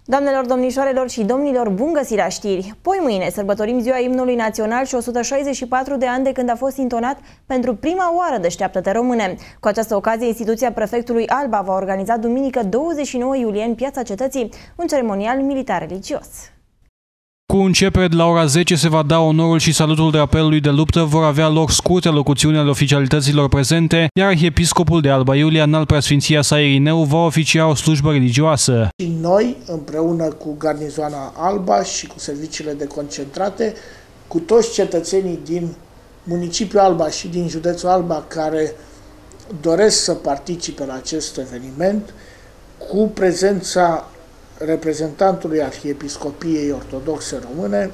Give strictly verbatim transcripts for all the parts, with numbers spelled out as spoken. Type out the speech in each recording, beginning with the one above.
Doamnelor, domnișoarelor și domnilor, bun găsit la știri! Poi mâine sărbătorim ziua imnului național și o sută șaizeci și patru de ani de când a fost intonat pentru prima oară Deșteaptă-te Române. Cu această ocazie, instituția prefectului Alba va organiza duminică douăzeci și nouă iulie în Piața Cetății un ceremonial militar-religios. Cu începere de la ora zece se va da onorul și salutul drapelului de luptă, vor avea loc scurte locuțiuni ale oficialităților prezente, iar arhiepiscopul de Alba Iulia, înalt preasfinția sa Irineu, va oficia o slujbă religioasă. Și noi, împreună cu garnizoana Alba și cu serviciile de concentrate, cu toți cetățenii din municipiul Alba și din județul Alba care doresc să participe la acest eveniment, cu prezența reprezentantului Arhiepiscopiei Ortodoxe Române,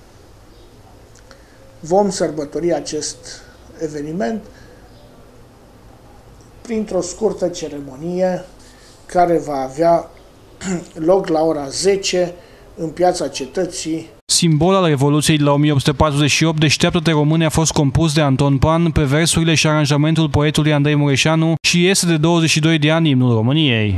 vom sărbători acest eveniment printr-o scurtă ceremonie care va avea loc la ora zece în Piața Cetății. Simbol al Revoluției de la o mie opt sute patruzeci și opt, Deșteaptă-te Române a fost compus de Anton Pan pe versurile și aranjamentul poetului Andrei Mureșanu și este de douăzeci și doi de ani imnul României.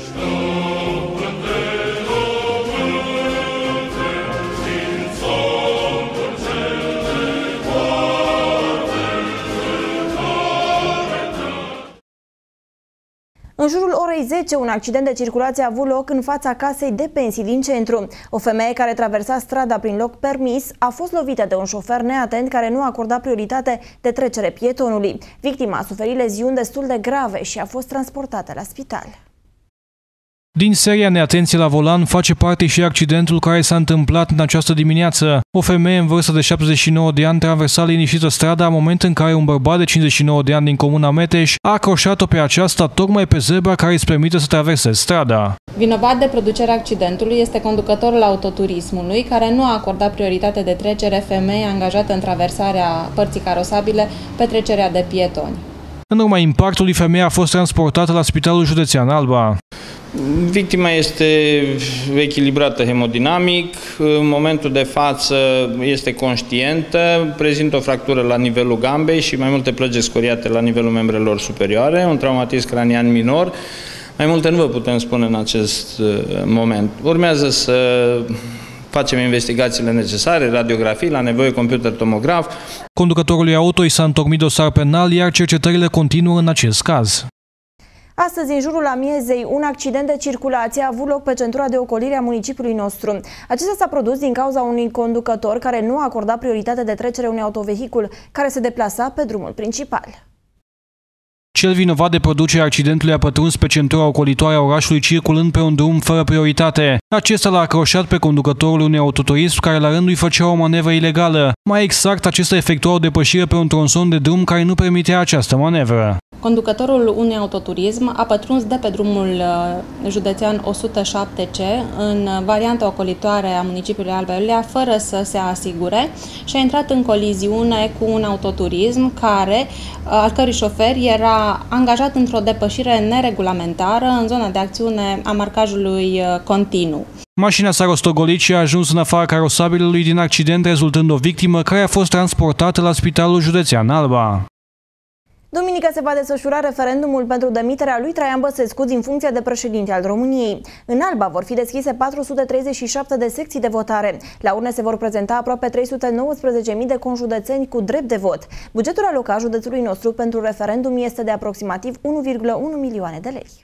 În jurul orei zece, un accident de circulație a avut loc în fața casei de pensii din centru. O femeie care traversa strada prin loc permis a fost lovită de un șofer neatent care nu acorda prioritate de trecere pietonului. Victima a suferit leziuni destul de grave și a fost transportată la spital. Din seria neatenție la volan face parte și accidentul care s-a întâmplat în această dimineață. O femeie în vârstă de șaptezeci și nouă de ani traversa liniștită strada în moment în care un bărbat de cincizeci și nouă de ani din comuna Meteș a acroșat-o pe aceasta tocmai pe zebra care îi permite să traverseze strada. Vinovat de producerea accidentului este conducătorul autoturismului care nu a acordat prioritate de trecere femeii angajată în traversarea părții carosabile pe trecerea de pietoni. În urma impactului, femeia a fost transportată la Spitalul Județean Alba. Victima este echilibrată hemodinamic, în momentul de față este conștientă, prezintă o fractură la nivelul gambei și mai multe plăgi scoriate la nivelul membrelor superioare, un traumatism cranian minor. Mai multe nu vă putem spune în acest moment. Urmează să facem investigațiile necesare, radiografii, la nevoie computer tomograf. Conducătorului auto i s-a întocmit dosar penal, iar cercetările continuă în acest caz. Astăzi, în jurul amiezei, un accident de circulație a avut loc pe centura de ocolire a municipiului nostru. Acesta s-a produs din cauza unui conducător care nu acorda prioritate de trecere unui autovehicul care se deplasa pe drumul principal. Cel vinovat de producerea accidentului a pătruns pe centura ocolitoare a orașului circulând pe un drum fără prioritate. Acesta l-a acroșat pe conducătorul unui autoturism care la rândul îi făcea o manevră ilegală. Mai exact, acesta efectua o depășire pe un tronson de drum care nu permitea această manevră. Conducătorul unui autoturism a pătruns de pe drumul județean o sută șapte C în varianta ocolitoare a municipiului Alba Iulia fără să se asigure și a intrat în coliziune cu un autoturism care, al cărui șofer era angajat într-o depășire neregulamentară în zona de acțiune a marcajului continuu. Mașina s-a rostogolit și a ajuns în afara carosabilului din accident, rezultând o victimă care a fost transportată la Spitalul Județean Alba. Duminică se va desfășura referendumul pentru demiterea lui Traian Băsescu din funcția de președinte al României. În Alba vor fi deschise patru sute treizeci și șapte de secții de votare. La urne se vor prezenta aproape trei sute nouăsprezece mii de conjudețeni cu drept de vot. Bugetul alocat județului nostru pentru referendum este de aproximativ unu virgulă unu milioane de lei.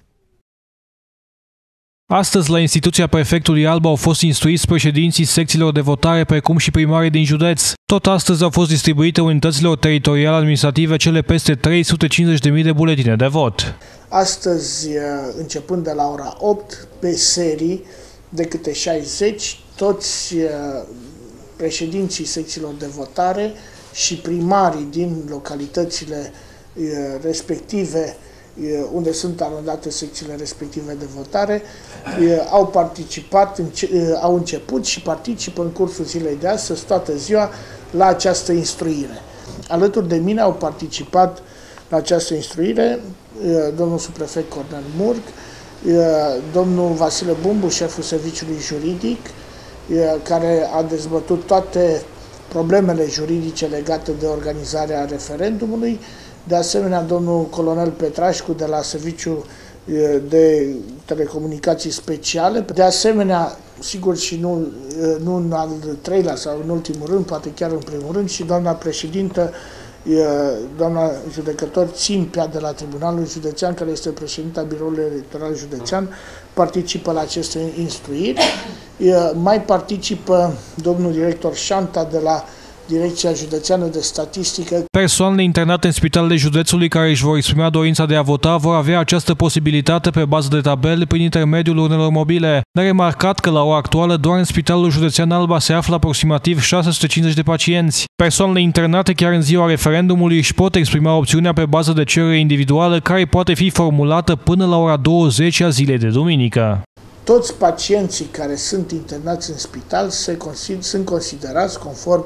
Astăzi, la instituția prefectului Alba au fost instruiți președinții secțiilor de votare, precum și primarii din județ. Tot astăzi au fost distribuite unităților teritoriale administrative cele peste trei sute cincizeci de mii de buletine de vot. Astăzi, începând de la ora opt, pe serii de câte șaizeci, toți președinții secțiilor de votare și primarii din localitățile respective unde sunt arondate secțiile respective de votare, au participat, au început și participă în cursul zilei de astăzi toată ziua la această instruire. Alături de mine au participat la această instruire domnul subprefect Cornel Murg, domnul Vasile Bumbu, șeful serviciului juridic, care a dezbătut toate problemele juridice legate de organizarea referendumului. De asemenea, domnul colonel Petrașcu de la Serviciul de telecomunicații speciale. De asemenea, sigur și nu, nu în al treilea sau în ultimul rând, poate chiar în primul rând, și doamna președintă, doamna judecător Țimpea de la Tribunalul Județean, care este președinta Biroului Electoral Județean, participă la aceste instruiri. Mai participă domnul director Șanta de la Direcția Județeană de Statistică. Persoanele internate în spitalele județului care își vor exprima dorința de a vota vor avea această posibilitate pe bază de tabel prin intermediul urnelor mobile. Dar remarcat că la ora actuală doar în Spitalul Județean Alba se află aproximativ șase sute cincizeci de pacienți. Persoanele internate chiar în ziua referendumului își pot exprima opțiunea pe bază de cerere individuală care poate fi formulată până la ora douăzeci a zilei de duminică. Toți pacienții care sunt internați în spital se consider, sunt considerați conform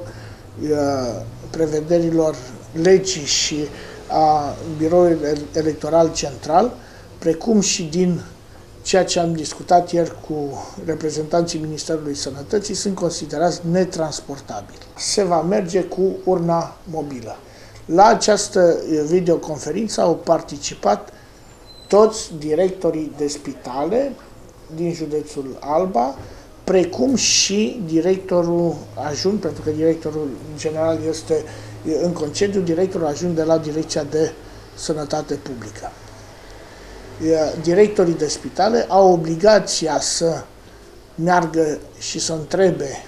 prevederilor legii și a Biroului Electoral Central, precum și din ceea ce am discutat ieri cu reprezentanții Ministerului Sănătății, sunt considerați netransportabili. Se va merge cu urna mobilă. La această videoconferință au participat toți directorii de spitale din județul Alba, precum și directorul adjunct, pentru că directorul general este în concediu, directorul adjunct de la Direcția de Sănătate Publică. Directorii de spitale au obligația să meargă și să întrebe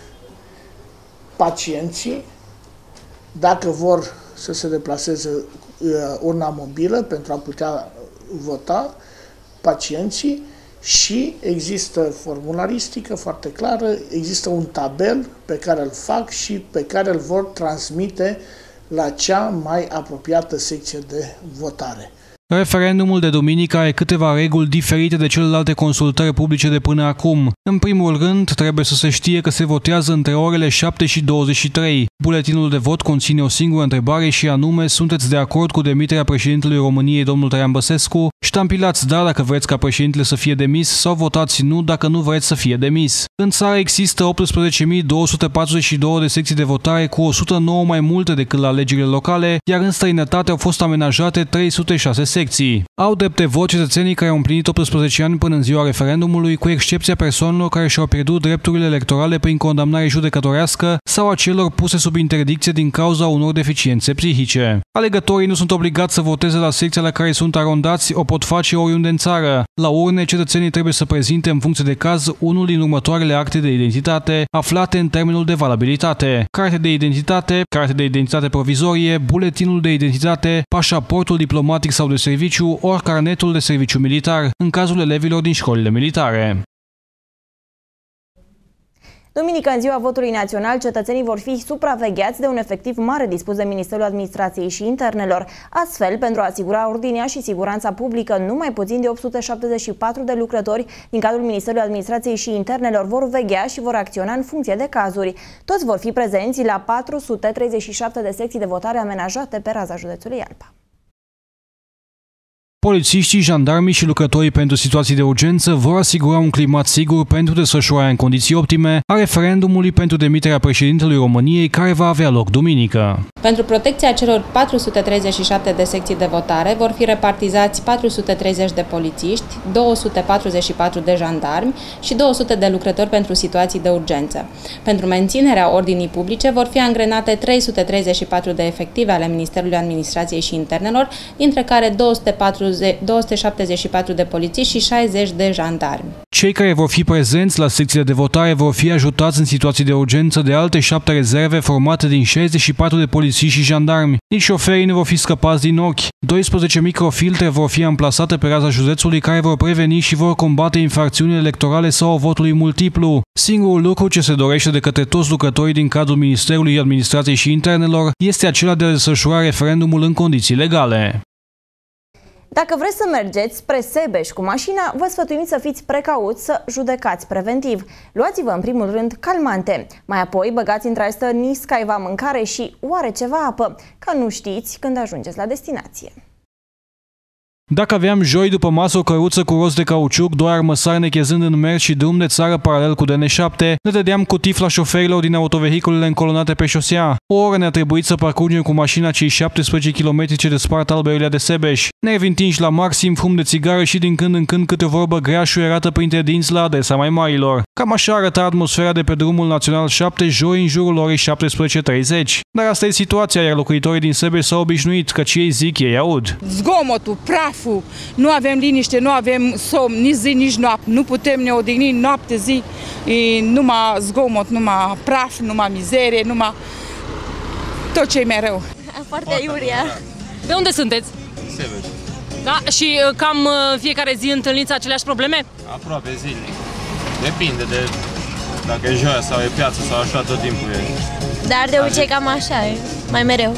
pacienții dacă vor să se deplaseze urna mobilă pentru a putea vota pacienții. Și există formularistică foarte clară, există un tabel pe care îl fac și pe care îl vor transmite la cea mai apropiată secție de votare. Referendumul de duminică are câteva reguli diferite de celelalte consultări publice de până acum. În primul rând, trebuie să se știe că se votează între orele șapte și douăzeci și trei. Buletinul de vot conține o singură întrebare și anume: sunteți de acord cu demiterea președintelui României, domnul Traian Băsescu? Ștampilați da dacă vreți ca președintele să fie demis sau votați nu dacă nu vreți să fie demis. În țară există optsprezece mii două sute patruzeci și două de secții de votare, cu o sută nouă mai multe decât la alegerile locale, iar în străinătate au fost amenajate trei sute șase secții. Au drept de vot cetățenii care au împlinit optsprezece ani până în ziua referendumului, cu excepția persoanelor care și-au pierdut drepturile electorale prin condamnare judecătorească sau a celor puse sub interdicție din cauza unor deficiențe psihice. Alegătorii nu sunt obligați să voteze la secția la care sunt arondați, o pot face oriunde în țară. La urne, cetățenii trebuie să prezinte în funcție de caz unul din următoarele acte de identitate aflate în termenul de valabilitate: carte de identitate, carte de identitate provizorie, buletinul de identitate, pașaportul diplomatic sau de serviciu, ori carnetul de serviciu militar, în cazul elevilor din școlile militare. Duminică, în ziua votului național, cetățenii vor fi supravegheați de un efectiv mare dispus de Ministerul Administrației și Internelor. Astfel, pentru a asigura ordinea și siguranța publică, numai puțin de opt sute șaptezeci și patru de lucrători din cadrul Ministerului Administrației și Internelor vor veghea și vor acționa în funcție de cazuri. Toți vor fi prezenți la patru sute treizeci și șapte de secții de votare amenajate pe raza județului Alba. Polițiștii, jandarmii și lucrătorii pentru situații de urgență vor asigura un climat sigur pentru desfășurarea în condiții optime a referendumului pentru demiterea președintelui României, care va avea loc duminică. Pentru protecția celor patru sute treizeci și șapte de secții de votare vor fi repartizați patru sute treizeci de polițiști, două sute patruzeci și patru de jandarmi și două sute de lucrători pentru situații de urgență. Pentru menținerea ordinii publice vor fi angrenate trei sute treizeci și patru de efective ale Ministerului Administrației și Internelor, dintre care două sute șaptezeci și patru de polițiști și șaizeci de jandarmi. Cei care vor fi prezenți la secțiile de votare vor fi ajutați în situații de urgență de alte șapte rezerve formate din șaizeci și patru de polițiști și jandarmi. Nici șoferii nu vor fi scăpați din ochi. doisprezece microfiltre vor fi amplasate pe raza județului care vor preveni și vor combate infracțiunile electorale sau votului multiplu. Singurul lucru ce se dorește de către toți lucrătorii din cadrul Ministerului Administrației și Internelor este acela de a desfășura referendumul în condiții legale. Dacă vreți să mergeți spre Sebeș cu mașina, vă sfătuim să fiți precauți, să judecați preventiv. Luați-vă în primul rând calmante, mai apoi băgați în traistă niscaiva mâncare și oareceva apă, că nu știți când ajungeți la destinație. Dacă aveam joi după masă o căruță cu rost de cauciuc, doi armăsari nechezând în mers și drum de țară paralel cu D N șapte, ne dădeam cu tifla șoferilor din autovehiculele încolonate pe șosea. O oră ne-a trebuit să parcurgem cu mașina cei șaptesprezece kilometri ce despart Alba Iulia de Sebeș. Nervi întinși la maxim, fum de țigară și din când în când câte o vorbă grea șuierată printre dinți la adresa mai marilor. Cam așa arăta atmosfera de pe drumul Național șapte joi în jurul orei șaptesprezece treizeci. Dar asta e situația, iar locuitorii din Sebeș s-au obișnuit, căci ei zic, ei aud. Zgomotul, praful, nu avem liniște, nu avem somn, nici zi, nici noapte. Nu putem ne odihni noapte, zi, e numai zgomot, numai praf, numai mizerie, numai tot ce e mereu. Foarte iurea. De unde sunteți? Sebeș. Da? Și cam fiecare zi întâlniți aceleași probleme? Aproape zilnic. Depinde de dacă e joia sau e piață sau așa, tot timpul e. Dar de obicei cam așa e, mai mereu.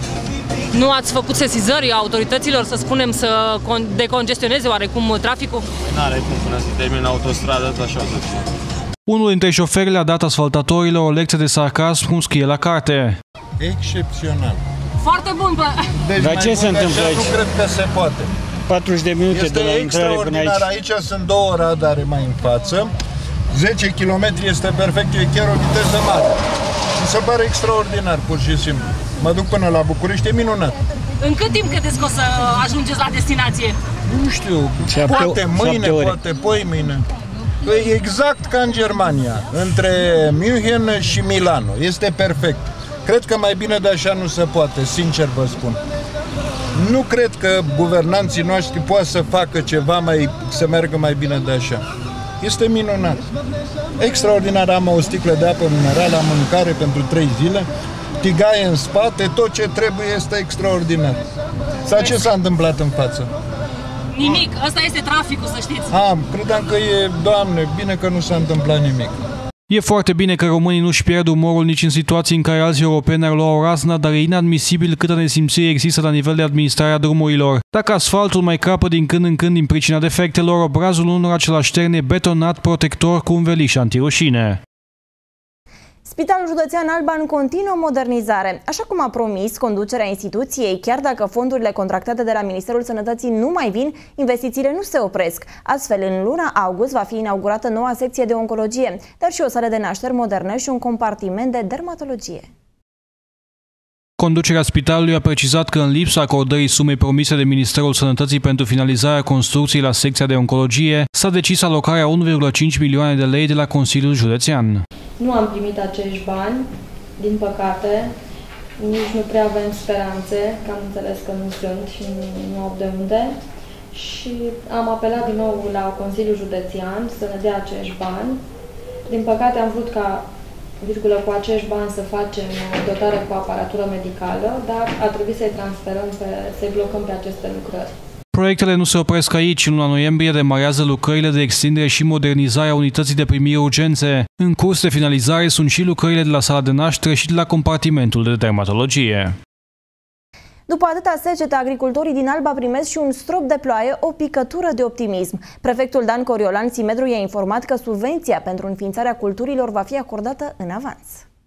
Nu ați făcut sesizări autorităților, să spunem, să decongestioneze oarecum traficul? N-are cum, până să termină autostrada, tot așa o să fie. Unul dintre șoferi le-a dat asfaltatorilor o lecție de sarcasm, cum scrie la carte. Excepțional. Foarte bun, bă! Deci dar ce se întâmplă aici? Nu cred că se poate. patruzeci de minute este de la intrare până aici. Aici sunt două radare mai în față. zece kilometri este perfect, e chiar o viteză mare. Mi se pare extraordinar, pur și simplu. Mă duc până la București, e minunat. În cât timp credeți că o să ajungeți la destinație? Nu știu, șapte, poate mâine, poate poi mâine. E exact ca în Germania, între München și Milano. Este perfect. Cred că mai bine de așa nu se poate, sincer vă spun. Nu cred că guvernanții noștri poate să facă ceva mai, să meargă mai bine de așa. Este minunat. Extraordinar, am o sticlă de apă minerală, am mâncare pentru trei zile, tigaie în spate, tot ce trebuie este extraordinar. Sau ce s-a întâmplat în față? Nimic, ăsta este traficul, să știți. Ah, credeam că e, Doamne, bine că nu s-a întâmplat nimic. E foarte bine că românii nu-și pierd umorul nici în situații în care alți europeni ar lua o razna, dar e inadmisibil câtă nesimțire există la nivel de administrare a drumurilor. Dacă asfaltul mai crapă din când în când din pricina defectelor, obrazul unora ce-l așterne betonat protector cu un veliș antirușine. Spitalul Județean Alban continuă modernizare. Așa cum a promis conducerea instituției, chiar dacă fondurile contractate de la Ministerul Sănătății nu mai vin, investițiile nu se opresc. Astfel, în luna august va fi inaugurată noua secție de oncologie, dar și o sală de nașteri modernă și un compartiment de dermatologie. Conducerea spitalului a precizat că în lipsa acordării sumei promise de Ministerul Sănătății pentru finalizarea construcției la secția de oncologie, s-a decis alocarea unu virgulă cinci milioane de lei de la Consiliul Județean. Nu am primit acești bani, din păcate, nici nu prea avem speranțe, că am înțeles că nu sunt și nu, nu au de unde. Și am apelat din nou la Consiliul Județean să ne dea acești bani. Din păcate am vrut ca virgulă, cu acești bani să facem dotare cu aparatură medicală, dar a trebuit să-i transferăm, pe, să-i blocăm pe aceste lucrări. Proiectele nu se opresc aici. În luna noiembrie demarează lucrările de extindere și modernizare a unității de primire urgențe. În curs de finalizare sunt și lucrările de la sala de naștere și de la compartimentul de dermatologie. După atâta secetă, agricultorii din Alba primesc și un strop de ploaie, o picătură de optimism. Prefectul Dan Coriolan Simedru i-a informat că subvenția pentru înființarea culturilor va fi acordată în avans.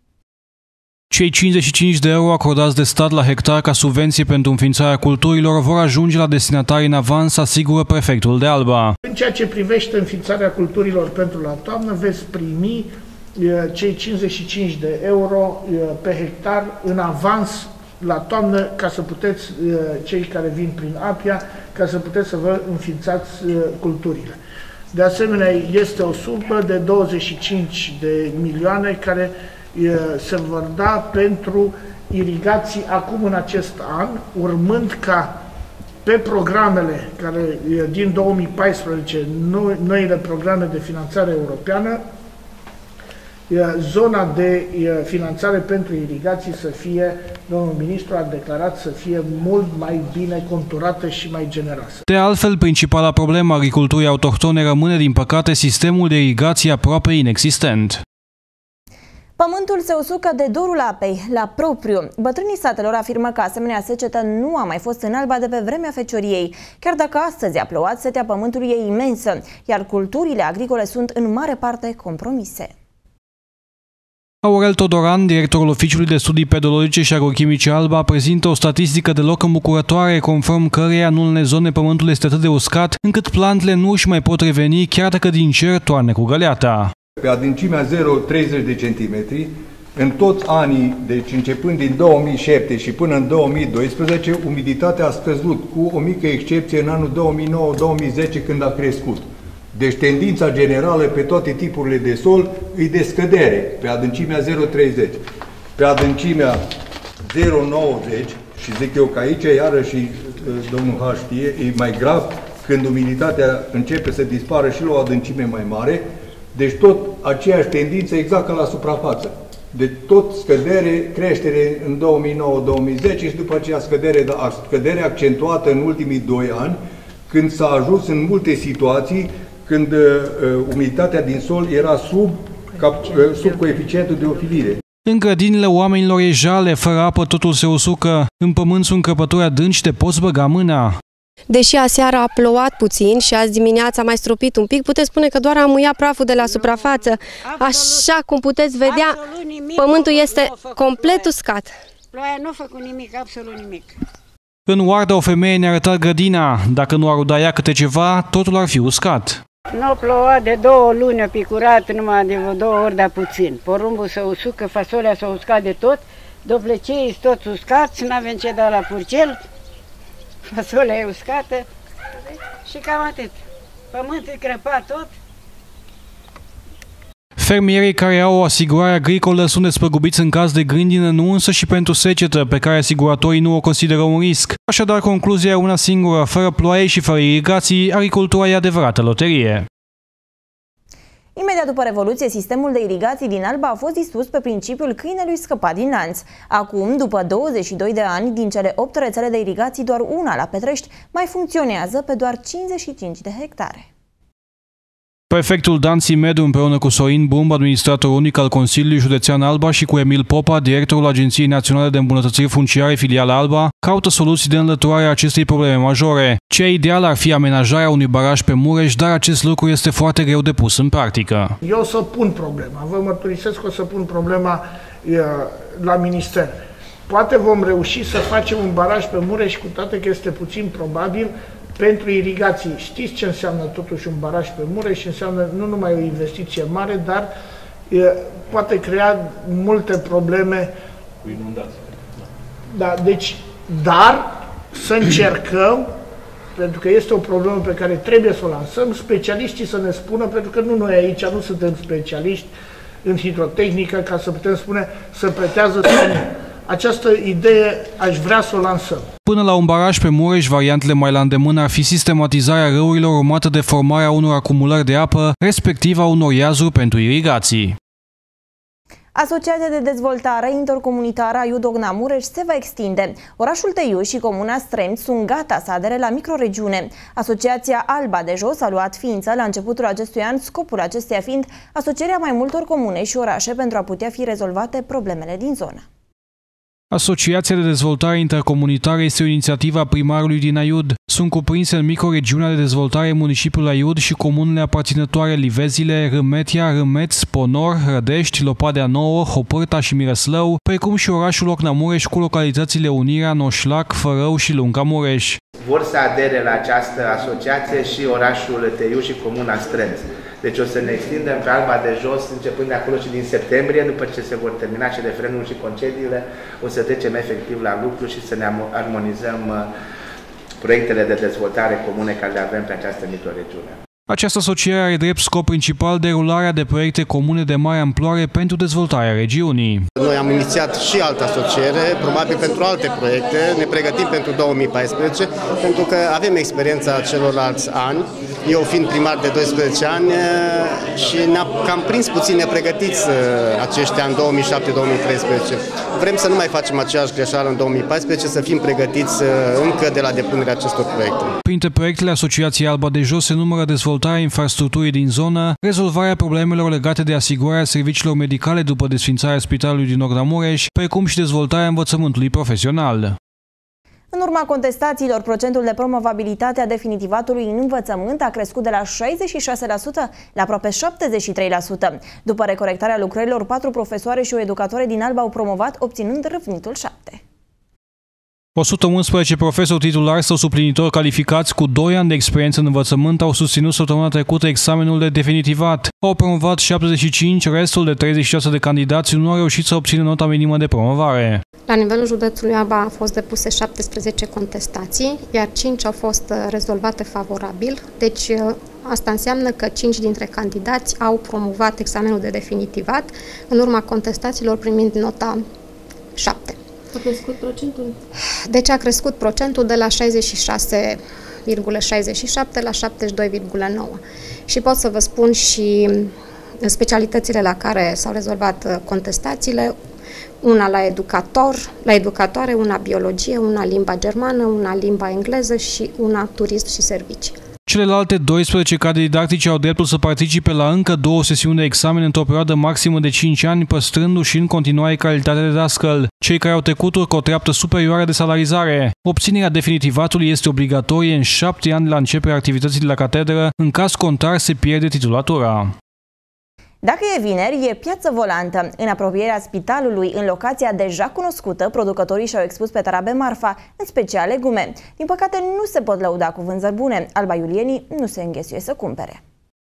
Cei cincizeci și cinci de euro acordați de stat la hectar ca subvenție pentru înființarea culturilor vor ajunge la destinatari în avans, asigură prefectul de Alba. În ceea ce privește înființarea culturilor pentru la toamnă, veți primi cei cincizeci și cinci de euro pe hectar în avans la toamnă, ca să puteți, cei care vin prin Apia, ca să puteți să vă înființați culturile. De asemenea, este o sumă de douăzeci și cinci de milioane care se vor da pentru irigații acum în acest an, urmând ca pe programele care din două mii paisprezece, noile programe de finanțare europeană, zona de finanțare pentru irigații să fie, domnul ministru a declarat, să fie mult mai bine conturată și mai generoasă. De altfel, principala problemă a agriculturii autohtone rămâne, din păcate, sistemul de irigație aproape inexistent. Pământul se usucă de dorul apei, la propriu. Bătrânii satelor afirmă că asemenea secetă nu a mai fost în Alba de pe vremea fecioriei. Chiar dacă astăzi a plouat, setea pământului e imensă, iar culturile agricole sunt în mare parte compromise. Aurel Todoran, directorul Oficiului de Studii Pedologice și Agrochimice Alba, prezintă o statistică deloc îmbucurătoare, conform căreia în unele zone pământul este atât de uscat, încât plantele nu își mai pot reveni chiar dacă din cer toarne cu găleata. Pe adâncimea zero virgulă treizeci de centimetri, În toți anii, deci începând din două mii șapte și până în două mii doisprezece, umiditatea a scăzut, cu o mică excepție în anul două mii nouă două mii zece, când a crescut. Deci tendința generală pe toate tipurile de sol e de scădere, pe adâncimea zero virgulă treizeci. Pe adâncimea zero virgulă nouăzeci, și zic eu că aici, iarăși, domnul H știe, e mai grav când umiditatea începe să dispară și la o adâncime mai mare, deci tot aceeași tendință exact ca la suprafață. Deci tot scădere, creștere în două mii nouă două mii zece și după aceea scădere, scădere accentuată în ultimii doi ani, când s-a ajuns în multe situații când uh, umiditatea din sol era sub, cap, uh, sub coeficientul de ofilire. În grădinile oamenilor e jale, fără apă totul se usucă, în pământ sunt crăpături adânci, te poți băga mâna. Deși aseară a plouat puțin și azi dimineața a mai stropit un pic, puteți spune că doar a muiat praful de la suprafață. Așa cum puteți vedea, pământul este complet uscat. Ploaia nu a făcut nimic, absolut nimic. În Oarda o femeie ne-a arătat grădina. Dacă nu ar uda ea câte ceva, totul ar fi uscat. Nu ploua de două luni, a picurat numai de două ori, dar puțin. Porumbul se usucă, fasolea s-a uscat de tot, dovlecei sunt toți uscați, n-avem ce da la purcel, fasolea e uscată și cam atât. Pământul e crăpat tot. Fermierii care au o asigurare agricolă sunt despăgubiți în caz de grindină, nu însă și pentru secetă, pe care asiguratorii nu o consideră un risc. Așadar, concluzia e una singură: fără ploaie și fără irigații, agricultura e adevărată loterie. Imediat după Revoluție, sistemul de irigații din Alba a fost distrus pe principiul câinelui scăpat din lanț. Acum, după douăzeci și doi de ani, din cele opt rețele de irigații, doar una la Petrești mai funcționează pe doar cincizeci și cinci de hectare. Prefectul Dan Simedu, împreună cu Sorin Bumb, administrator unic al Consiliului Județean Alba, și cu Emil Popa, directorul Agenției Naționale de Îmbunătățiri Funciare filiala Alba, caută soluții de înlăturare a acestei probleme majore. Cea ideală ar fi amenajarea unui baraj pe Mureș, dar acest lucru este foarte greu de pus în practică. Eu o să pun problema, vă mărturisesc că o să pun problema uh, la minister. Poate vom reuși să facem un baraj pe Mureș, cu toate că este puțin probabil, pentru irigații. Știți ce înseamnă totuși un baraj pe Mureș? Înseamnă nu numai o investiție mare, dar e, poate crea multe probleme. Cu inundații. Da, deci, dar să încercăm, pentru că este o problemă pe care trebuie să o lansăm, specialiștii să ne spună, pentru că nu noi aici nu suntem specialiști în hidrotehnică, ca să putem spune să pretează sau nu. Această idee aș vrea să o lansăm. Până la un baraj pe Mureș, variantele mai la îndemână ar fi sistematizarea râurilor, urmată de formarea unor acumulări de apă, respectiv a unor iazuri pentru irigații. Asociația de dezvoltare intercomunitară Aiud Ogna Mureș se va extinde. Orașul Teiuș și comuna Stremț sunt gata să adere la microregiune. Asociația Alba de Jos a luat ființă la începutul acestui an, scopul acesteia fiind asocierea mai multor comune și orașe pentru a putea fi rezolvate problemele din zonă. Asociația de dezvoltare intercomunitară este o inițiativă a primarului din Aiud. Sunt cuprinse în microregiunea de dezvoltare municipiul Aiud și comunele aparținătoare Livezile, Râmetia, Râmeț, Ponor, Rădești, Lopadea Nouă, Hopârta și Mireslău, precum și orașul Ocna Mureș cu localitățile Unirea, Noșlac, Fărău și Lunga Mureș. Vor să adere la această asociație și orașul Teiuș și comuna Stremț. Deci o să ne extindem pe Alba de Jos, începând de acolo și din septembrie, după ce se vor termina și refrenul și concediile, o să trecem efectiv la lucru și să ne armonizăm proiectele de dezvoltare comune care le avem pe această microregiune. Această asociere are drept scop principal derularea de proiecte comune de mare amploare pentru dezvoltarea regiunii. Noi am inițiat și altă asociere, probabil pentru alte proiecte, ne pregătim pentru două mii paisprezece, pentru că avem experiența celorlalți ani. Eu fiind primar de doisprezece ani și ne-am cam prins puțin nepregătiți acești ani două mii șapte două mii treisprezece. Vrem să nu mai facem aceeași greșeală în două mii paisprezece, să fim pregătiți încă de la depunerea acestor proiecte. Printre proiectele Asociației Alba de Jos se numără dezvoltarea infrastructurii din zonă, rezolvarea problemelor legate de asigurarea serviciilor medicale după desființarea spitalului din Ogna Mureș, precum și dezvoltarea învățământului profesional. În urma contestațiilor, procentul de promovabilitate a definitivatului în învățământ a crescut de la șaizeci și șase la sută la aproape șaptezeci și trei la sută. După recorectarea lucrărilor, patru profesoare și o educatoare din Alba au promovat, obținând râvnitul șapte. o sută unsprezece profesori titulari sau suplinitori calificați cu doi ani de experiență în învățământ au susținut săptămâna trecută examenul de definitivat. Au promovat șaptezeci și cinci, restul de treizeci și șase de candidați nu au reușit să obțină nota minimă de promovare. La nivelul județului Alba au fost depuse șaptesprezece contestații, iar cinci au fost rezolvate favorabil, deci asta înseamnă că cinci dintre candidați au promovat examenul de definitivat, în urma contestațiilor primind nota șapte. A crescut procentul? Deci a crescut procentul de la șaizeci și șase virgulă șaizeci și șapte la șaptezeci și doi virgulă nouă. Și pot să vă spun și specialitățile la care s-au rezolvat contestațiile, una la educator, la educatoare, una biologie, una limba germană, una limba engleză și una turism și servicii. Celelalte doisprezece cadre didactice au dreptul să participe la încă două sesiuni de examen într-o perioadă maximă de cinci ani, păstrându-și în continuare calitatea de dascăl. Cei care au trecut urcă o treaptă superioară de salarizare. Obținerea definitivatului este obligatorie în șapte ani la începerea activității de la catedră, în caz contrar se pierde titulatura. Dacă e vineri, e piață volantă. În apropierea spitalului, în locația deja cunoscută, producătorii și-au expus pe tarabe marfa, în special legume. Din păcate, nu se pot lăuda cu vânzări bune. Alba Iulienii nu se înghesuie să cumpere.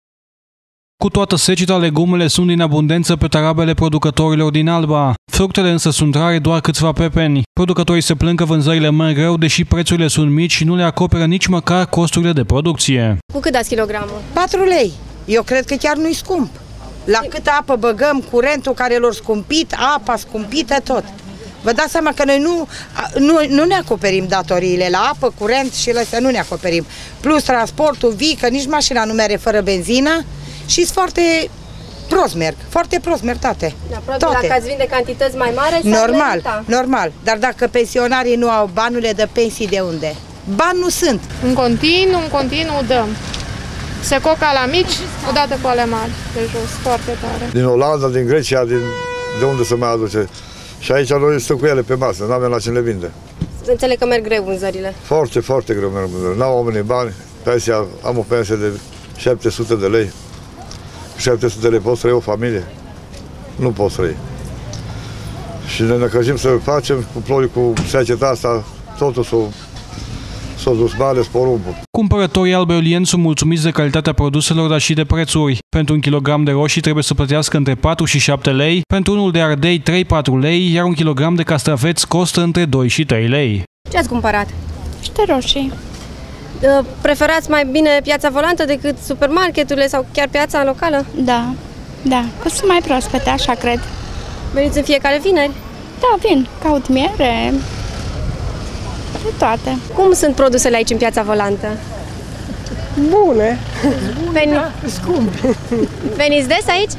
Cu toată seceta, legumele sunt din abundență pe tarabele producătorilor din Alba. Fructele însă sunt rare, doar câțiva pepeni. Producătorii se plâng că vânzările merg greu, deși prețurile sunt mici și nu le acoperă nici măcar costurile de producție. Cu cât dați kilogramul? patru lei. Eu cred că chiar nu-i scump. La câtă apă băgăm, curentul care l-a scumpit, apa scumpită, tot. Vă dați seama că noi nu, nu, nu ne acoperim datoriile la apă, curent și la astea nu ne acoperim. Plus transportul, vii, că nici mașina nu merge fără benzină și sunt foarte prost merg, foarte prost merg toate. Da, probabil toate. Dacă ați vinde cantități mai mari, normal, normal. Dar dacă pensionarii nu au bani, nu le dă pensii de unde? Bani nu sunt. În continuu, în continuu dăm. Se coca la mici, odată cu ale mari, de jos, foarte tare. Din Olanda, din Grecia, din, de unde se mai aduce. Și aici noi stăm cu ele pe masă, nu avem la ce le vinde. Înțeleg că merg greu vânzările. Foarte, foarte greu merg vânzările. N-au oamenii bani, pensia, am o pensie de șapte sute de lei. șapte sute de lei poți trăi o familie? Nu poți trăi. Și ne năcăjim să facem cu ploi, cu seceta asta, totul s-o s-o dus, mai ales porumbul. Cumpărătorii albeolieni sunt mulțumiți de calitatea produselor, dar și de prețuri. Pentru un kilogram de roșii trebuie să plătească între patru și șapte lei, pentru unul de ardei trei patru lei, iar un kilogram de castraveți costă între doi și trei lei. Ce ați cumpărat? Niște roșii. Preferați mai bine piața volantă decât supermarketurile sau chiar piața locală? Da, da, că sunt mai proaspete, așa cred. Veniți în fiecare vineri? Da, vin, caut miere, de toate. Cum sunt produsele aici în piața volantă? Bune. Veni... Scumpe. Veniți des aici?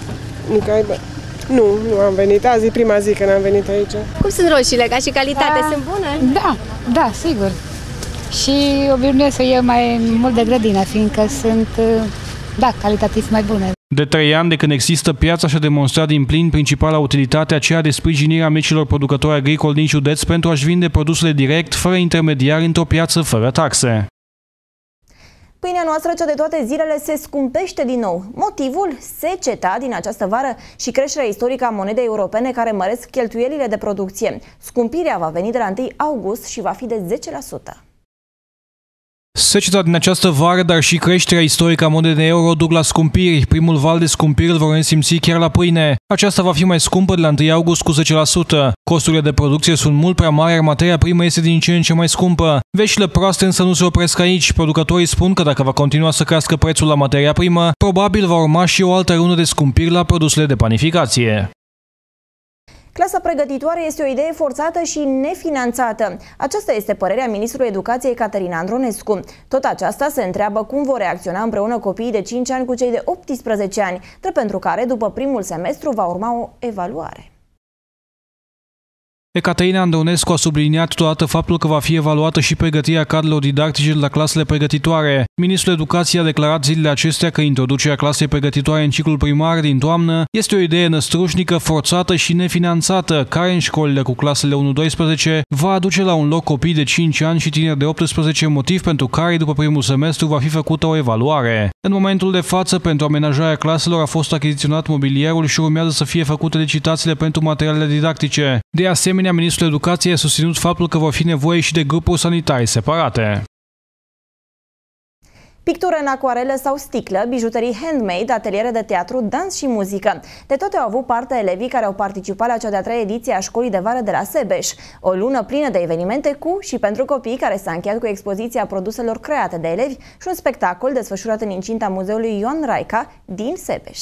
Nu, nu am venit. Azi e prima zi când am venit aici. Cum sunt roșiile? Ca și calitate, da. Sunt bune? Da, da, sigur. Și obișnuiesc să iau mai mult de grădină, fiindcă sunt, da, calitativ mai bune. De trei ani de când există piața și-a demonstrat din plin principala utilitate, aceea de sprijinirea micilor producători agricoli din județ pentru a-și vinde produsele direct, fără intermediari, într-o piață fără taxe. Pâinea noastră, cea de toate zilele, se scumpește din nou. Motivul? Seceta din această vară și creșterea istorică a monedei europene care măresc cheltuielile de producție. Scumpirea va veni de la întâi august și va fi de zece la sută. Seceta din această vară, dar și creșterea istorică a monedei euro duc la scumpiri. Primul val de scumpiri îl vor resimți chiar la pâine. Aceasta va fi mai scumpă de la întâi august cu zece la sută. Costurile de producție sunt mult prea mari, iar materia primă este din ce în ce mai scumpă. Veștile proaste însă nu se opresc aici. Producătorii spun că dacă va continua să crească prețul la materia primă, probabil va urma și o altă rundă de scumpiri la produsele de panificație. Clasa pregătitoare este o idee forțată și nefinanțată. Aceasta este părerea ministrului Educației Caterina Andronescu. Tot aceasta se întreabă cum vor reacționa împreună copiii de cinci ani cu cei de optsprezece ani, drept pentru care, după primul semestru, va urma o evaluare. Caterina Andronescu a subliniat totodată faptul că va fi evaluată și pregătirea cadrelor didactice de la clasele pregătitoare. Ministrul Educației a declarat zilele acestea că introducerea clasei pregătitoare în ciclul primar din toamnă este o idee năstrușnică, forțată și nefinanțată, care în școlile cu clasele unu doisprezece va aduce la un loc copii de cinci ani și tineri de optsprezece, motiv pentru care după primul semestru va fi făcută o evaluare. În momentul de față, pentru amenajarea claselor a fost achiziționat mobilierul și urmează să fie făcute licitațiile pentru materialele didactice. De asemenea, asemenea, ministrul educației a susținut faptul că vor fi nevoie și de grupuri sanitare separate. Pictură în acuarelă sau sticlă, bijuterii handmade, ateliere de teatru, dans și muzică. De toate au avut parte elevii care au participat la cea de-a treia ediție a școlii de vară de la Sebeș. O lună plină de evenimente cu și pentru copii, care s-a încheiat cu expoziția produselor create de elevi și un spectacol desfășurat în incinta Muzeului Ioan Raica din Sebeș.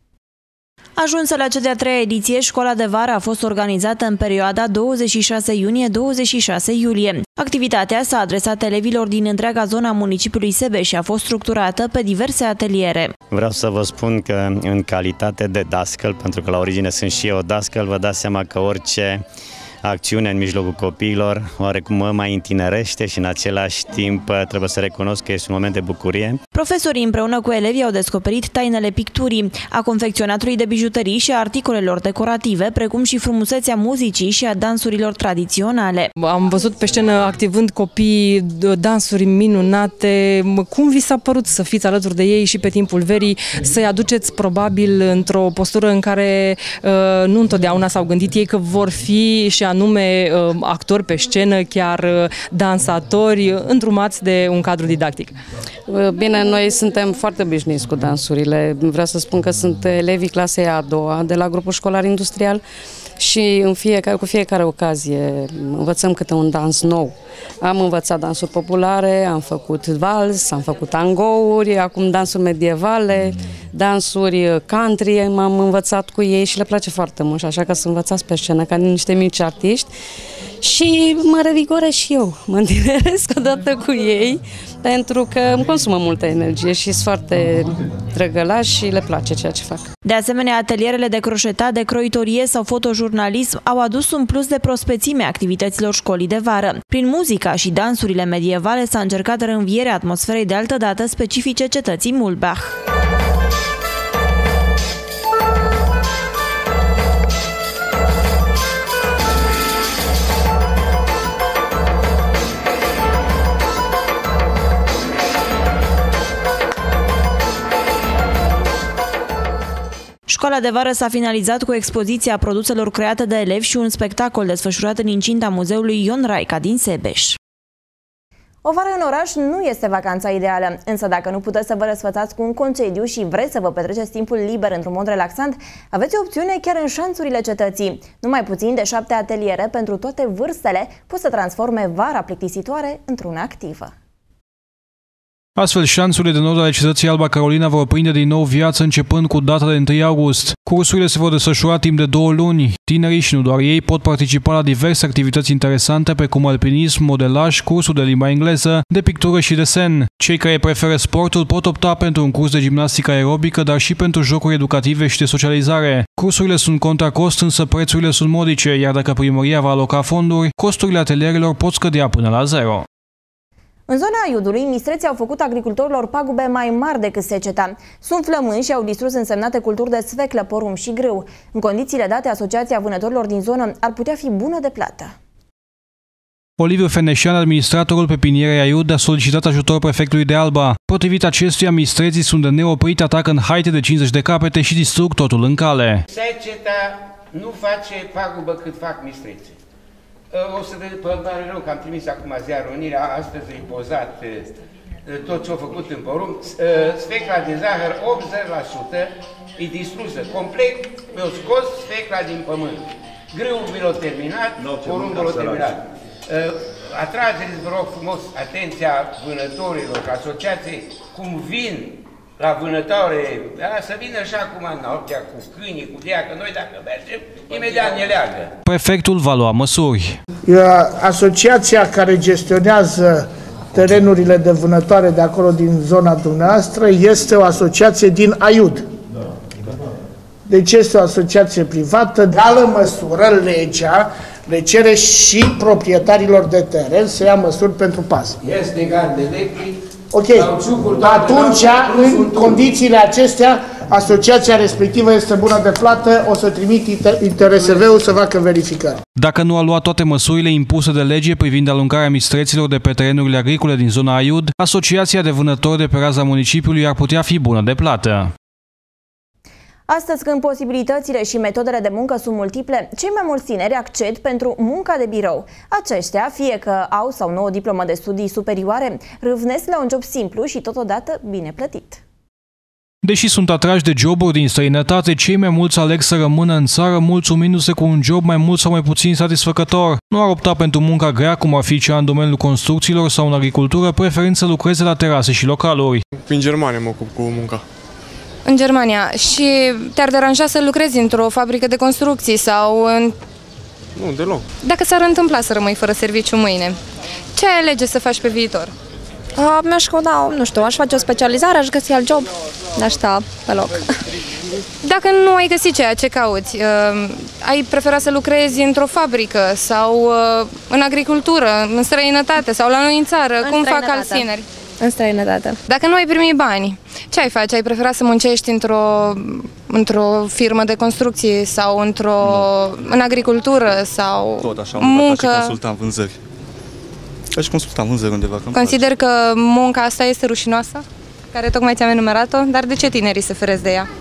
Ajunsă la cea de-a treia ediție, școala de vară a fost organizată în perioada douăzeci și șase iunie - douăzeci și șase iulie. Activitatea s-a adresat elevilor din întreaga zona municipiului Sebeș și a fost structurată pe diverse ateliere. Vreau să vă spun că în calitate de dascăl, pentru că la origine sunt și eu dascăl, vă dați seama că orice acțiune în mijlocul copiilor oarecum mă mai întinerește și în același timp trebuie să recunosc că este un moment de bucurie. Profesorii împreună cu elevii au descoperit tainele picturii, a confecționatului de bijuterii și a articolelor decorative, precum și frumusețea muzicii și a dansurilor tradiționale. Am văzut pe scenă activând copii, dansuri minunate. Cum vi s-a părut să fiți alături de ei și pe timpul verii, să-i aduceți probabil într-o postură în care uh, nu întotdeauna s-au gândit ei că vor fi și anume uh, actori pe scenă, chiar uh, dansatori, îndrumați de un cadru didactic? Bine, noi suntem foarte obișnuiți cu dansurile. Vreau să spun că sunt elevii clasei a doua de la grupul școlar industrial și în fiecare, cu fiecare ocazie învățăm câte un dans nou. Am învățat dansuri populare, am făcut vals, am făcut tangouri, acum dansuri medievale, dansuri country, m-am învățat cu ei și le place foarte mult, și așa că sunt învățați pe scenă ca niște mici artiști și mă revigorez și eu, mă întineresc odată cu ei, pentru că îmi consumă multă energie și sunt foarte drăgălași și le place ceea ce fac. De asemenea, atelierele de croșetat, de croitorie sau fotojurnalism au adus un plus de prospețime activităților școlii de vară. Prin muzica și dansurile medievale s-a încercat reînvierea atmosferei de altădată specifice cetății Mulbach. Școala de vară s-a finalizat cu expoziția produselor create de elevi și un spectacol desfășurat în incinta Muzeului Ioan Raica din Sebeș. O vară în oraș nu este vacanța ideală, însă dacă nu puteți să vă răsfățați cu un concediu și vreți să vă petreceți timpul liber într-un mod relaxant, aveți o opțiune chiar în șanțurile cetății. Numai puțin de șapte ateliere pentru toate vârstele pot să transforme vara plictisitoare într-una activă. Astfel, șanțurile de nord ale cetății Alba Carolina vor prinde din nou viață începând cu data de întâi august. Cursurile se vor desfășura timp de două luni. Tinerii și nu doar ei pot participa la diverse activități interesante precum alpinism, modelaj, cursuri de limba engleză, de pictură și desen. Cei care preferă sportul pot opta pentru un curs de gimnastică aerobică, dar și pentru jocuri educative și de socializare. Cursurile sunt contra cost, însă prețurile sunt modice, iar dacă primăria va aloca fonduri, costurile atelierelor pot scădea până la zero. În zona Aiudului, mistreții au făcut agricultorilor pagube mai mari decât seceta. Sunt flămâni și au distrus însemnate culturi de sfeclă, porumb și grâu. În condițiile date, Asociația Vânătorilor din zonă ar putea fi bună de plată. Oliviu Feneșan, administratorul pepinierei Aiud, a solicitat ajutor prefectului de Alba. Potrivit acestuia, mistreții sunt de neoprit, atacă în haite de cincizeci de capete și distrug totul în cale. Seceta nu face pagubă cât fac mistreții. O să vă pare rău că am trimis acum ziarul Unirea, astăzi e pozat tot ce au făcut în porumb. Sfecla de zahăr, optzeci la sută, e distrusă complet, mi-au scos sfecla din pământ. Grâul mi l-a terminat, porumbul l-a terminat. Atrageți, vă rog frumos, atenția vânătorilor, asociației, cum vin la vânătoare, să vină și acum noaptea cu câinii, cu dea, că noi dacă mergem, imediat ne leagă. Prefectul va lua măsuri. Asociația care gestionează terenurile de vânătoare de acolo din zona dumneavoastră este o asociație din Aiud. Deci este o asociație privată. În egală măsură, legea le cere și proprietarilor de teren să ia măsuri pentru pază. Este legat de electric. Ok, atunci, în condițiile acestea, asociația respectivă este bună de plată, o să trimit I R S V-ul să facă verificări. Dacă nu a luat toate măsurile impuse de lege privind alungarea mistreților de pe terenurile agricole din zona Aiud, Asociația de Vânători de pe raza municipiului ar putea fi bună de plată. Astăzi, când posibilitățile și metodele de muncă sunt multiple, cei mai mulți tineri acced pentru munca de birou. Aceștia, fie că au sau nu o diplomă de studii superioare, râvnesc la un job simplu și totodată bine plătit. Deși sunt atrași de joburi din străinătate, cei mai mulți aleg să rămână în țară, mulțumindu-se cu un job mai mult sau mai puțin satisfăcător. Nu ar opta pentru munca grea, cum ar fi cea în domeniul construcțiilor sau în agricultură, preferind să lucreze la terase și localuri. În Germania mă ocup cu munca. În Germania. Și te-ar deranja să lucrezi într-o fabrică de construcții sau în... Nu, deloc. Dacă s-ar întâmpla să rămâi fără serviciu mâine, ce ai alege să faci pe viitor? Uh, mi-aș căuta, nu știu, aș face o specializare, aș găsi alt job, aș sta pe loc. Dacă nu ai găsit ceea ce cauți, uh, ai prefera să lucrezi într-o fabrică sau uh, în agricultură, în străinătate sau la noi în țară, în cum fac alți tineri? În străinătate. Dacă nu ai primi bani, ce ai face? Ai prefera să muncești într-o într-o firmă de construcții sau într-o în agricultură sau tot așa, muncă? Ca și consultant vânzări. Ca și consultant vânzări undeva. Consider că munca asta este rușinoasă, care tocmai ți-am enumerat-o, dar de ce tinerii se feresc de ea?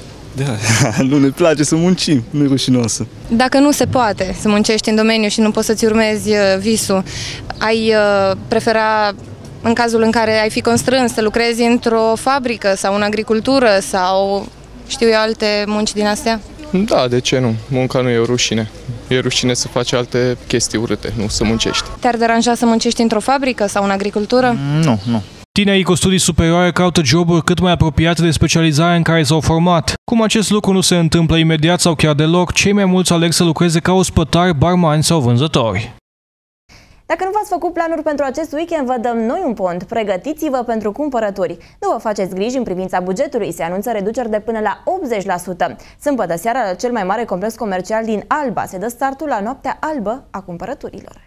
Da, nu ne place să muncim, nu e rușinoasă. Dacă nu se poate să muncești în domeniu și nu poți să-ți urmezi visul, ai prefera, în cazul în care ai fi constrâns să lucrezi într-o fabrică sau în agricultură sau știu eu alte munci din astea? Da, de ce nu? Munca nu e o rușine. E rușine să faci alte chestii urâte, nu să muncești. Te-ar deranja să muncești într-o fabrică sau în agricultură? Nu, nu. Tinerii cu studii superioare caută joburi cât mai apropiate de specializarea în care s-au format. Cum acest lucru nu se întâmplă imediat sau chiar deloc, cei mai mulți aleg să lucreze ca ospătari, barmani sau vânzători. Dacă nu v-ați făcut planuri pentru acest weekend, vă dăm noi un pont. Pregătiți-vă pentru cumpărături. Nu vă faceți griji în privința bugetului. Se anunță reduceri de până la optzeci la sută. Sâmbătă seara, la cel mai mare complex comercial din Alba, se dă startul la Noaptea Albă a cumpărăturilor.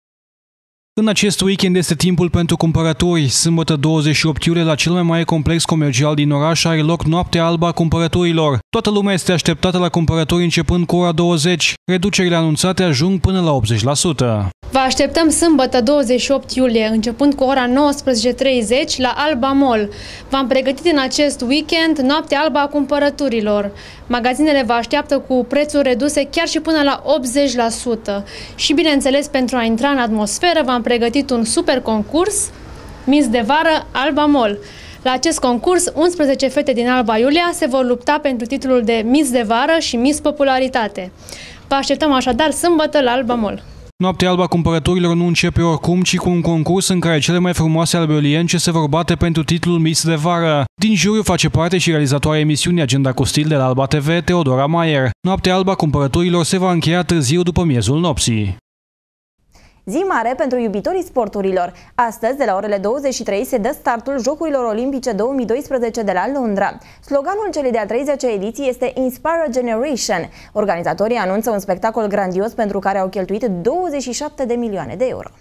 În acest weekend este timpul pentru cumpărături. Sâmbătă douăzeci și opt iulie, la cel mai mare complex comercial din oraș, are loc Noaptea Albă a cumpărăturilor. Toată lumea este așteptată la cumpărături începând cu ora douăzeci. Reducerile anunțate ajung până la optzeci la sută. Vă așteptăm sâmbătă douăzeci și opt iulie, începând cu ora nouăsprezece treizeci la Alba Mall. V-am pregătit în acest weekend Noaptea Albă a cumpărăturilor. Magazinele vă așteaptă cu prețuri reduse chiar și până la optzeci la sută. Și bineînțeles, pentru a intra în atmosferă, v-am pregătit un super concurs, Miss de Vară Alba Mall. La acest concurs, unsprezece fete din Alba Iulia se vor lupta pentru titlul de Miss de Vară și Miss Popularitate. Vă așteptăm așadar sâmbătă la Alba Mall. Noaptea Albă a cumpărăturilor nu începe oricum, ci cu un concurs în care cele mai frumoase albeolience se vor bate pentru titlul Miss de Vară. Din juriu face parte și realizatoarea emisiunii Agenda cu Stil de la Alba T V, Teodora Maier. Noaptea Albă a cumpărăturilor se va încheia târziu după miezul nopții. Zi mare pentru iubitorii sporturilor. Astăzi, de la orele douăzeci și trei, se dă startul Jocurilor Olimpice două mii doisprezece de la Londra. Sloganul celei de-a treizecea ediții este Inspire a Generation. Organizatorii anunță un spectacol grandios pentru care au cheltuit douăzeci și șapte de milioane de euro.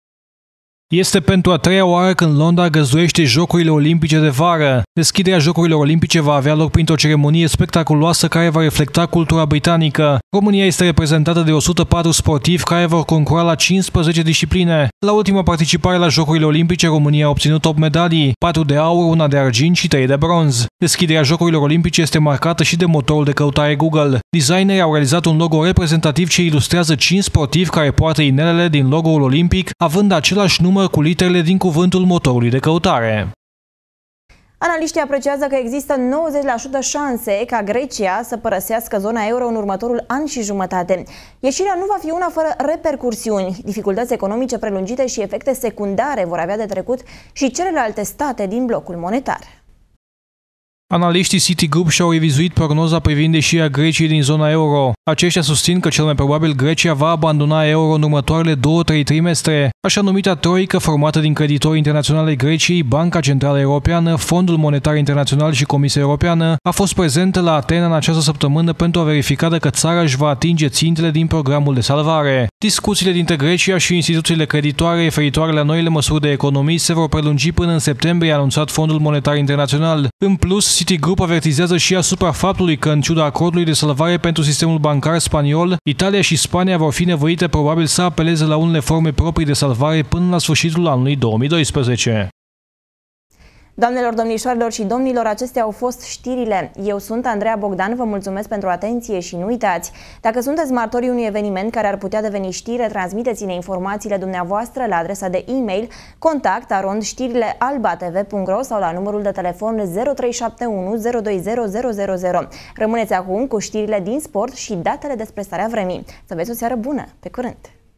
Este pentru a treia oară când Londra găzduiește Jocurile Olimpice de vară. Deschiderea Jocurilor Olimpice va avea loc printr-o ceremonie spectaculoasă care va reflecta cultura britanică. România este reprezentată de o sută patru sportivi care vor concura la cincisprezece discipline. La ultima participare la Jocurile Olimpice, România a obținut opt medalii, patru de aur, una de argint și trei de bronz. Deschiderea Jocurilor Olimpice este marcată și de motorul de căutare Google. Designerii au realizat un logo reprezentativ ce ilustrează cinci sportivi care poartă inelele din logo-ul olimpic, având același număr cu literele din cuvântul motorului de căutare. Analiștii apreciază că există nouăzeci la sută șanse ca Grecia să părăsească zona euro în următorul an și jumătate. Ieșirea nu va fi una fără repercursiuni. Dificultăți economice prelungite și efecte secundare vor avea de trecut și celelalte state din blocul monetar. Analiștii Citigroup și-au revizuit prognoza privind ieșirea Greciei din zona euro. Aceștia susțin că cel mai probabil Grecia va abandona euro în următoarele două-trei trimestre. Așa numita troică, formată din creditori internaționale Greciei, Banca Centrală Europeană, Fondul Monetar Internațional și Comisia Europeană, a fost prezentă la Atena în această săptămână pentru a verifica dacă țara își va atinge țintele din programul de salvare. Discuțiile dintre Grecia și instituțiile creditoare referitoare la noile măsuri de economii se vor prelungi până în septembrie, a anunțat Fondul Monetar Internațional. În plus, Citigroup avertizează și asupra faptului că, în ciuda acordului de salvare pentru sistemul bancar spaniol, Italia și Spania vor fi nevoite probabil să apeleze la unele forme proprii de salvare până la sfârșitul anului două mii doisprezece. Doamnelor, domnișoarelor și domnilor, acestea au fost știrile. Eu sunt Andreea Bogdan, vă mulțumesc pentru atenție și nu uitați, dacă sunteți martorii unui eveniment care ar putea deveni știre, transmiteți-ne informațiile dumneavoastră la adresa de e-mail contact arond știrile alba t v punct ro sau la numărul de telefon zero trei șapte unu zero doi zero zero zero zero. Rămâneți acum cu știrile din sport și datele despre starea vremii. Să aveți o seară bună! Pe curând!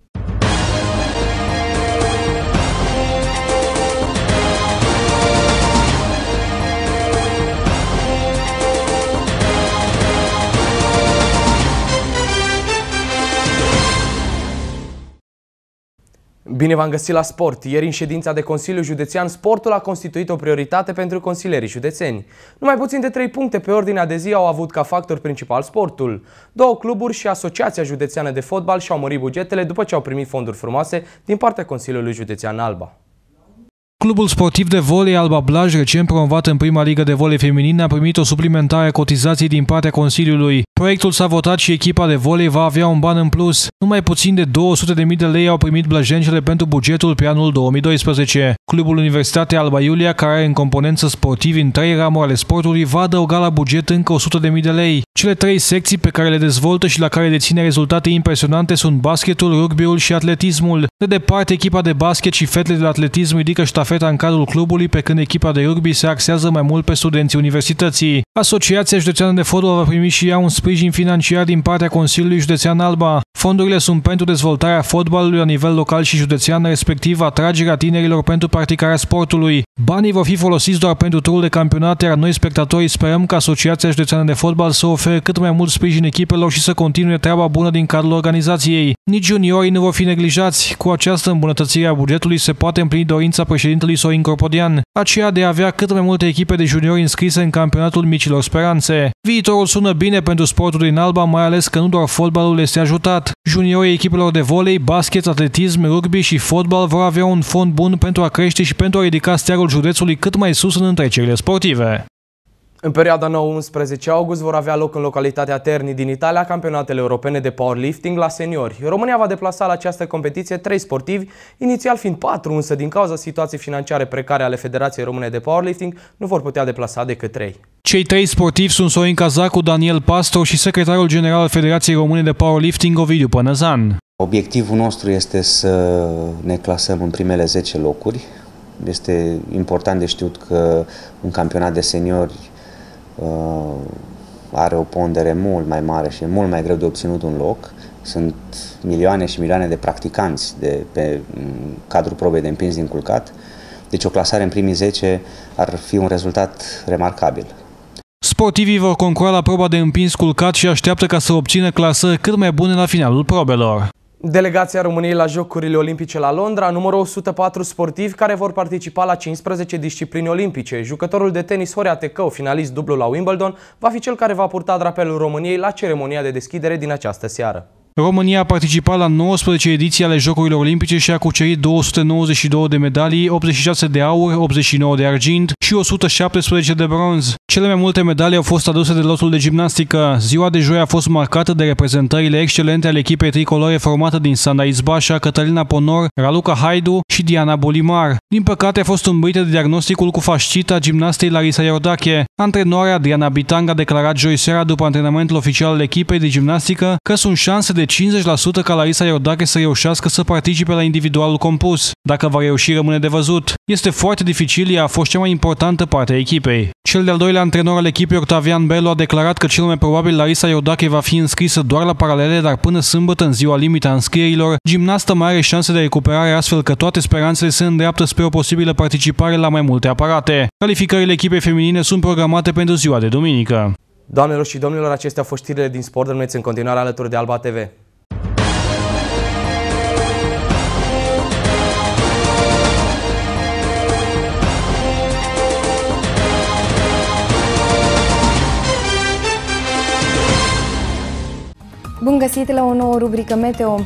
Bine v-am găsit la sport! Ieri, în ședința de Consiliu Județean, sportul a constituit o prioritate pentru consilierii județeni. Numai puțin de trei puncte pe ordinea de zi au avut ca factor principal sportul. Două cluburi și Asociația Județeană de Fotbal și-au mărit bugetele după ce au primit fonduri frumoase din partea Consiliului Județean Alba. Clubul sportiv de volei Alba Blaj, recent promovat în prima ligă de volei feminină, a primit o suplimentare a cotizației din partea Consiliului. Proiectul s-a votat și echipa de volei va avea un ban în plus. Numai puțin de două sute de mii de lei au primit blăjencele pentru bugetul pe anul două mii doisprezece. Clubul Universitate Alba Iulia, care are în componență sportivi în trei ramuri ale sportului, va adăuga la buget încă o sută de mii de lei. Cele trei secții pe care le dezvoltă și la care deține rezultate impresionante sunt basketul, rugbyul și atletismul. De departe, echipa de basket și fetele de atletism ridică ștafeta în cadrul clubului, pe când echipa de rugby se axează mai mult pe studenții universității. Asociația Județeană de Fotbal va primi și ea un sprijin financiar din partea Consiliului Județean Alba. Fondurile sunt pentru dezvoltarea fotbalului la nivel local și județean, respectiv atragerea tinerilor pentru practicarea sportului. Banii vor fi folosiți doar pentru turul de campionat, iar noi, spectatorii, sperăm că Asociația Județeană de Fotbal să ofere cât mai mult sprijin echipelor și să continue treaba bună din cadrul organizației. Nici juniorii nu vor fi neglijați. Cu această îmbunătățire a bugetului se poate împlini dorința președintelui Sorin Cropodian, aceea de a avea cât mai multe echipe de juniori înscrise în campionatul Micilor Speranțe. Viitorul sună bine pentru sportul din Alba, mai ales că nu doar fotbalul este ajutat. Juniorii echipelor de volei, basket, atletism, rugby și fotbal vor avea un fond bun pentru a crește și pentru a ridica steagul județului cât mai sus în întrecerile sportive. În perioada nouă unsprezece august vor avea loc în localitatea Terni din Italia campionatele europene de powerlifting la seniori. România va deplasa la această competiție trei sportivi, inițial fiind patru, însă din cauza situației financiare precare ale Federației Române de Powerlifting nu vor putea deplasa decât trei. Cei trei sportivi sunt Sorin Cazacu, Daniel Pastro și secretarul general al Federației Române de Powerlifting, Ovidiu Pănăzan. Obiectivul nostru este să ne clasăm în primele zece locuri. Este important de știut că un campionat de seniori are o pondere mult mai mare și e mult mai greu de obținut un loc. Sunt milioane și milioane de practicanți de, pe cadrul probei de împins din culcat. Deci o clasare în primii zece ar fi un rezultat remarcabil. Sportivii vor concura la proba de împins culcat și așteaptă ca să obțină clasări cât mai bune la finalul probelor. Delegația României la Jocurile Olimpice la Londra numără o sută patru sportivi care vor participa la cincisprezece discipline olimpice. Jucătorul de tenis Horea Tecău, finalist dublu la Wimbledon, va fi cel care va purta drapelul României la ceremonia de deschidere din această seară. România a participat la nouăsprezece ediții ale Jocurilor Olimpice și a cucerit două sute nouăzeci și două de medalii, optzeci și șase de aur, optzeci și nouă de argint și o sută șaptesprezece de bronz. Cele mai multe medalii au fost aduse de lotul de gimnastică. Ziua de joi a fost marcată de reprezentările excelente ale echipei tricolore formată din Sanda Izbașa, Cătălina Ponor, Raluca Haidu și Diana Bolimar. Din păcate a fost umbrită de diagnosticul cu fascită a gimnastei Larisa Iordache. Antrenoarea Adriana Bitang a declarat joi seara după antrenamentul oficial al echipei de gimnastică că sunt șanse de cincizeci la sută ca Larisa Iordache să reușească să participe la individualul compus. Dacă va reuși, rămâne de văzut. Este foarte dificil, ea a fost cea mai importantă parte a echipei. Cel de-al doilea antrenor al echipei, Octavian Belu, a declarat că cel mai probabil Larisa Iordache va fi înscrisă doar la paralele, dar până sâmbătă, în ziua limită a înscrierilor, gimnasta mai are șanse de recuperare, astfel că toate speranțele se îndreaptă spre o posibilă participare la mai multe aparate. Calificările echipei feminine sunt programate pentru ziua de duminică. Doamnelor și domnilor, acestea au fost știrile din sport. Rămâneți în continuare alături de Alba T V. Bun găsit la o nouă rubrică Meteo!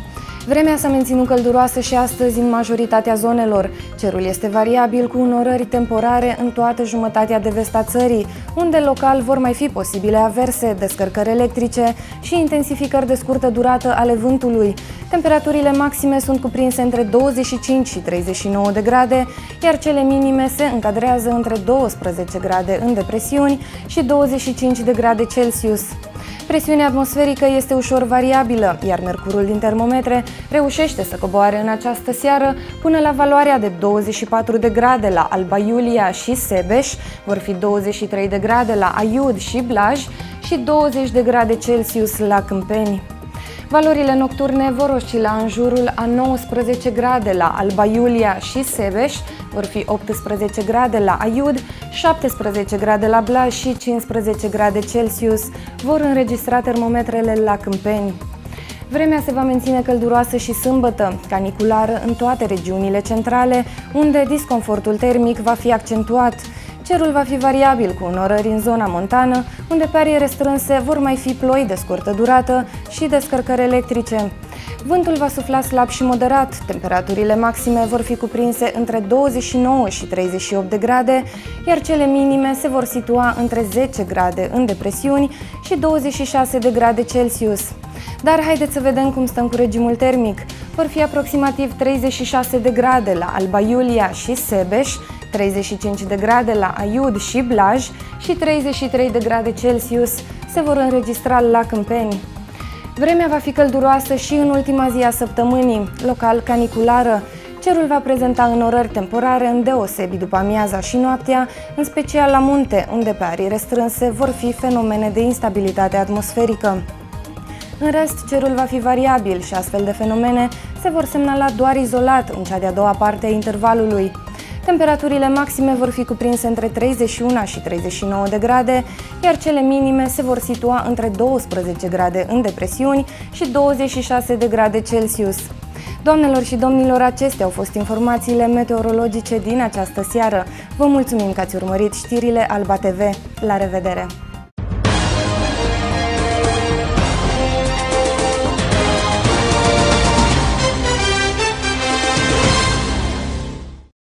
Vremea s-a menținut călduroasă și astăzi în majoritatea zonelor. Cerul este variabil cu înnorări temporare în toată jumătatea de vest a țării, unde local vor mai fi posibile averse, descărcări electrice și intensificări de scurtă durată ale vântului. Temperaturile maxime sunt cuprinse între douăzeci și cinci și treizeci și nouă de grade, iar cele minime se încadrează între douăsprezece grade în depresiuni și douăzeci și cinci de grade Celsius. Presiunea atmosferică este ușor variabilă, iar mercurul din termometre reușește să coboare în această seară până la valoarea de douăzeci și patru de grade la Alba Iulia și Sebeș, vor fi douăzeci și trei de grade la Aiud și Blaj și douăzeci de grade Celsius la Câmpeni. Valorile nocturne vor oscila în jurul a nouăsprezece grade la Alba Iulia și Sebeș, vor fi optsprezece grade la Aiud, șaptesprezece grade la Blaj și cincisprezece grade Celsius vor înregistra termometrele la Câmpeni. Vremea se va menține călduroasă și sâmbătă, caniculară în toate regiunile centrale, unde disconfortul termic va fi accentuat. Cerul va fi variabil cu înnorări în zona montană, unde pe arii restrânse vor mai fi ploi de scurtă durată și descărcări electrice. Vântul va sufla slab și moderat, temperaturile maxime vor fi cuprinse între douăzeci și nouă și treizeci și opt de grade, iar cele minime se vor situa între zece grade în depresiuni și douăzeci și șase de grade Celsius. Dar haideți să vedem cum stăm cu regimul termic. Vor fi aproximativ treizeci și șase de grade la Alba Iulia și Sebeș, treizeci și cinci de grade la Aiud și Blaj și treizeci și trei de grade Celsius se vor înregistra la Câmpeni. Vremea va fi călduroasă și în ultima zi a săptămânii, local caniculară. Cerul va prezenta înnorări temporare îndeosebi după amiaza și noaptea, în special la munte, unde pe arii restrânse vor fi fenomene de instabilitate atmosferică. În rest, cerul va fi variabil și astfel de fenomene se vor semnala doar izolat în cea de-a doua parte a intervalului. Temperaturile maxime vor fi cuprinse între treizeci și unu și treizeci și nouă de grade, iar cele minime se vor situa între douăsprezece grade în depresiuni și douăzeci și șase de grade Celsius. Doamnelor și domnilor, acestea au fost informațiile meteorologice din această seară. Vă mulțumim că ați urmărit știrile Alba T V. La revedere!